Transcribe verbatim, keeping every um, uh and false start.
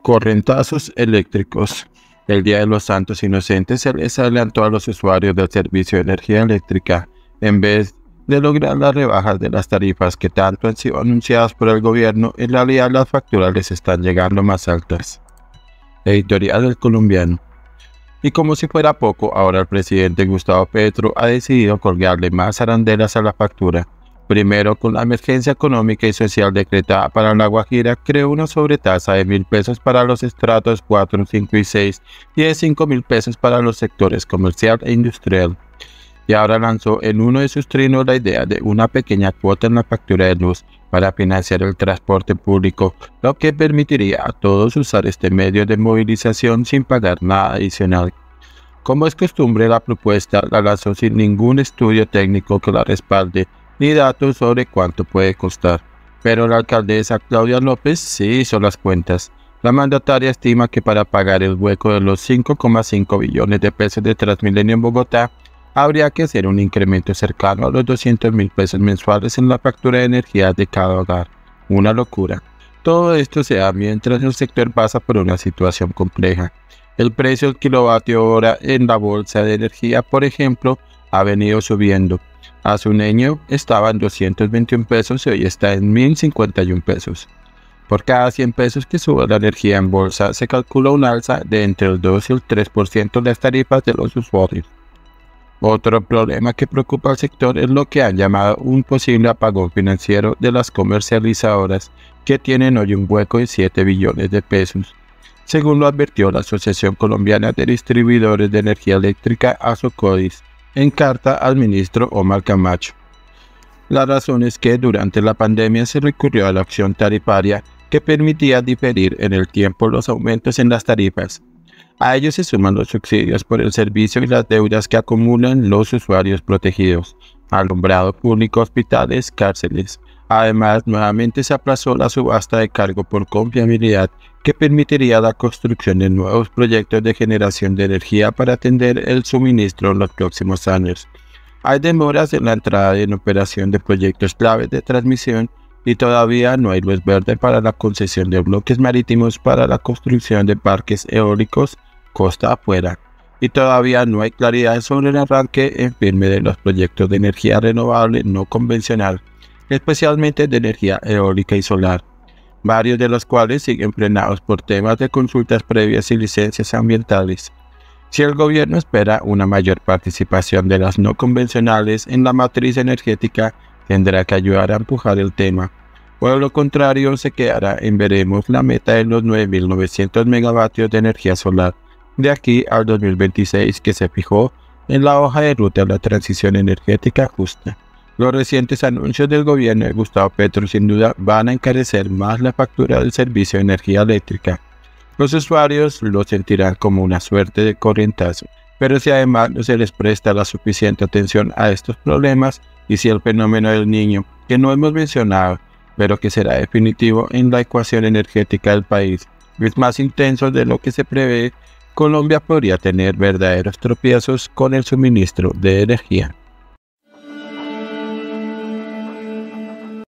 Correntazos eléctricos. El Día de los Santos Inocentes se les adelantó a los usuarios del servicio de energía eléctrica, en vez de lograr las rebajas de las tarifas que tanto han sido anunciadas por el gobierno. En realidad las facturas les están llegando más altas. Editorial del Colombiano. Y como si fuera poco, ahora el presidente Gustavo Petro ha decidido colgarle más arandelas a la factura. Primero, con la emergencia económica y social decretada para La Guajira, creó una sobretasa de mil pesos para los estratos cuatro, cinco y seis y de cinco mil pesos para los sectores comercial e industrial. Y ahora lanzó en uno de sus trinos la idea de una pequeña cuota en la factura de luz para financiar el transporte público, lo que permitiría a todos usar este medio de movilización sin pagar nada adicional. Como es costumbre, la propuesta la lanzó sin ningún estudio técnico que la respalde, ni datos sobre cuánto puede costar. Pero la alcaldesa Claudia López sí hizo las cuentas. La mandataria estima que para pagar el hueco de los cinco coma cinco billones de pesos de Transmilenio en Bogotá, habría que hacer un incremento cercano a los doscientos mil pesos mensuales en la factura de energía de cada hogar. Una locura. Todo esto se da mientras el sector pasa por una situación compleja. El precio del kilovatio hora en la bolsa de energía, por ejemplo, ha venido subiendo. Hace un año estaba en doscientos veintiún pesos y hoy está en mil cincuenta y uno pesos. Por cada cien pesos que sube la energía en bolsa, se calcula un alza de entre el dos y el tres por ciento de las tarifas de los usuarios. Otro problema que preocupa al sector es lo que han llamado un posible apagón financiero de las comercializadoras, que tienen hoy un hueco de siete billones de pesos. Según lo advirtió la Asociación Colombiana de Distribuidores de Energía Eléctrica, ASOCODIS, en carta al ministro Omar Camacho. La razón es que durante la pandemia se recurrió a la opción tarifaria que permitía diferir en el tiempo los aumentos en las tarifas. A ello se suman los subsidios por el servicio y las deudas que acumulan los usuarios protegidos, alumbrado público, hospitales, cárceles. Además, nuevamente se aplazó la subasta de cargo por confiabilidad que permitiría la construcción de nuevos proyectos de generación de energía para atender el suministro en los próximos años. Hay demoras en la entrada en operación de proyectos claves de transmisión y todavía no hay luz verde para la concesión de bloques marítimos para la construcción de parques eólicos costa afuera. Y todavía no hay claridad sobre el arranque en firme de los proyectos de energía renovable no convencional, especialmente de energía eólica y solar, varios de los cuales siguen frenados por temas de consultas previas y licencias ambientales. Si el gobierno espera una mayor participación de las no convencionales en la matriz energética, tendrá que ayudar a empujar el tema, o de lo contrario se quedará en veremos la meta de los nueve mil novecientos megavatios de energía solar de aquí al dos mil veintiséis que se fijó en la hoja de ruta de la transición energética justa. Los recientes anuncios del gobierno de Gustavo Petro sin duda van a encarecer más la factura del servicio de energía eléctrica. Los usuarios lo sentirán como una suerte de corrientazo, pero si además no se les presta la suficiente atención a estos problemas y si el fenómeno del Niño, que no hemos mencionado, pero que será definitivo en la ecuación energética del país, es más intenso de lo que se prevé, Colombia podría tener verdaderos tropiezos con el suministro de energía.